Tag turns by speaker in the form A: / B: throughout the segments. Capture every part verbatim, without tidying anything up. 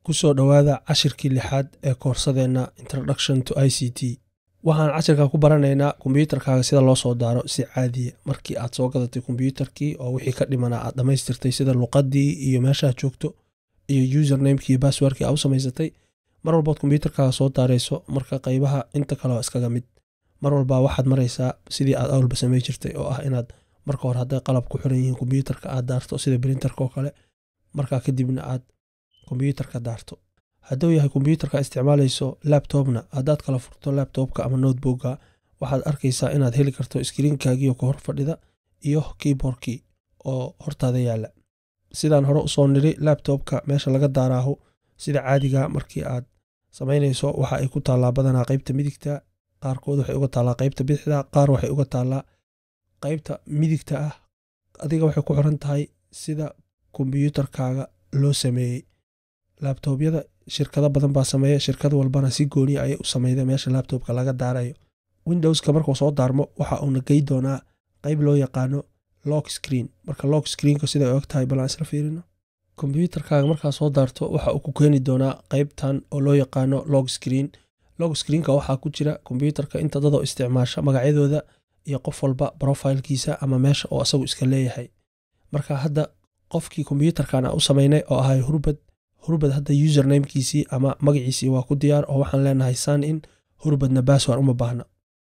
A: kusoo dhawaada cashirkii lixaad ee koorsadeena Introduction to I C T. Waxaan cashirka ku baranaynaa kombiyuutarkaaga sida loo soo daaro si caadi ah markii aad soo gadatay kombiyuutarkii oo wixii ka dhimanaa aad dhamaystirtay sida luqadii iyo meesha aad joogto iyo username-kii iyo password-kii aad u samaysatay. Mar walba kombiyuutarkaaga soo daarayso marka qaybaha inta kale waa iskaga mid. Mar walba waxaad maraysaa sidii aad awalba samay jirtay oo ah inaad marka hore hadday qalab ku xiran yihiin kombiyuutarka aad daarto sida printerka oo kale, markaa kadibna aad kombiyuutarka daarto. Hadduu yahay kombiyuutarka isticmaalayso laptopna, haddaad kala furto laptopka ama notebookga waxaad arkaysaa inaad heli karto screen-kaagii ka hor fadhida iyo keyboard-kii oo hortaada yaala. Sidaan hore u soo niri laptopka meesha laga daaraahu sida caadiga markii aad samaynayso waxa ay ku taalaa badanaa qaybta midigta, qaarkood waxay uga taalaa qaybta bidixda, qaar waxay uga taalaa qaybta midigta ah. Adiga waxay ku xiran tahay sida kombiyuutarkaaga loo sameeyay. Laptopyada shirkado badan baa sameeya, shirkad walbana si gooni ah ayay u sameeyday meesha laptopka laga daarayo. Windows-ka markuu soo daarmo waxa uu nagay doonaa qayb loo yaqaano lock screen. Marka lock screen-ka sida ay og tahay bal aan isla fiirino. Kombiyuutarkaaga markaa soo daarto waxa uu ku keeni doonaa qaybtan oo loo yaqaano lock screen. Lock screen-ka waxaa ku jira kombiyuutarka inta dad oo isticmaasha magacyadooda iyo qof walba profile-kiisa ama meesha oo asagu iska leeyahay. Marka hadda qofkii kombiyuutarkan u sameynay oo ahay Hurbad Hurbad hadda username-kiisii ama magaciisii waa ku diyaar oo waxaan leenahay sign in. Hurbadna password uma baahna.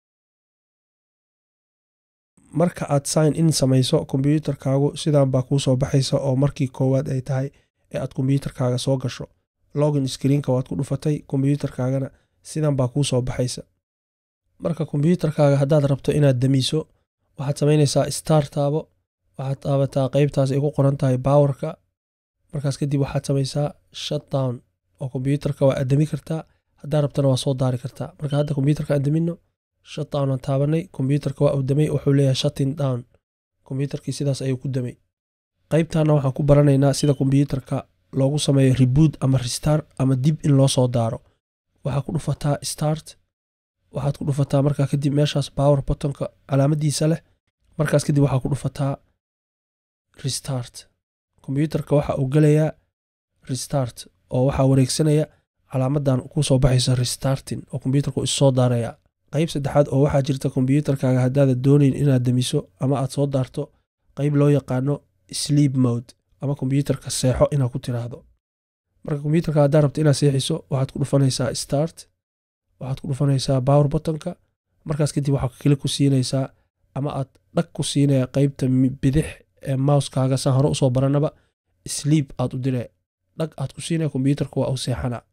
A: Marka aad sign in samayso kombiyuutarkaagu sidaan baa kuu soo baxaysa oo markii koowaad ay tahay ee aad kombiyuutarkaaga soo gasho. Login screen-ka waad ku dhufatay kombiyuutarkaagana sidaan baa kuu soo baxaysa. Marka kombiyuutarkaaga haddaad rabto inaad damiso waxaad samaynaysaa start taabo, waxaad taabataa qaybtaas ay ku qoran tahay power-ka. Markaas kadib waxaad samaysaa shutdown oo kombiyuutarka waa adami kartaa, haddaad rabtana waa soo daari kartaa. Marka hadda kombiyuutarka aan damino, shutdown aan taabanay, kombiyuutarka waa uu damay, wuxuu leeyahay shutting down. Kombiyuutarkii sidaas ayuu ku damay. Qaybtaana waxaan ku baranaynaa sida kombiyuutarka loogu sameeyo reboot ama restart ama dib in loo soo daaro. Waxaad ku dhufataa start, waxaad ku dhufataa markaa kadib meeshaas power button-ka calaamadiisa leh. Markaas kadib waxaad ku dhufataa restart. Kombiyuutarka waxa uu galayaa restart oo waxa wareegsanaya calaamadan ku soo baxaysa restarting oo kombiyuutarku is soo daaraya. Qayb saddexaad oo waxaa jirta kombiyuutarkaaga haddaad doonayn inaad damiso ama aad soo daarto qayb loo yaqaano sleep mode ama kombiyuutarka seexo inaad ku tiraahdo. Marka kombiyuutarka haddaad rabto inaad seexiso waxaad ku dhufanaysaa start, waxaad ku dhufanaysaa power button-ka. Markaas kadib waxaad klik ku siinaysaa ama aad dhag ku siinaya qaybta bidix ee mouse-kaaga san hore u soo baranaba sleep aad u diray. Dhag aad ku siinaya kombiyuutarka waa uu seexana.